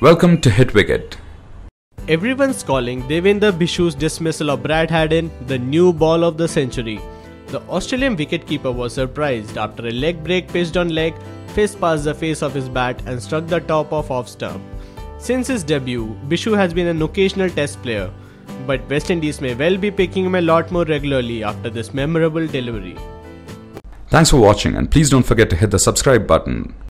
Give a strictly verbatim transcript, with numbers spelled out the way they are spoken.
Welcome to Hit Wicket. Everyone's calling Devendra Bishu's dismissal of Brad Haddin the new ball of the century. The Australian wicketkeeper was surprised after a leg break pitched on leg, fist past the face of his bat and struck the top of off stump. Since his debut, Bishu has been an occasional test player, but West Indies may well be picking him a lot more regularly after this memorable delivery. Thanks for watching, and please don't forget to hit the subscribe button.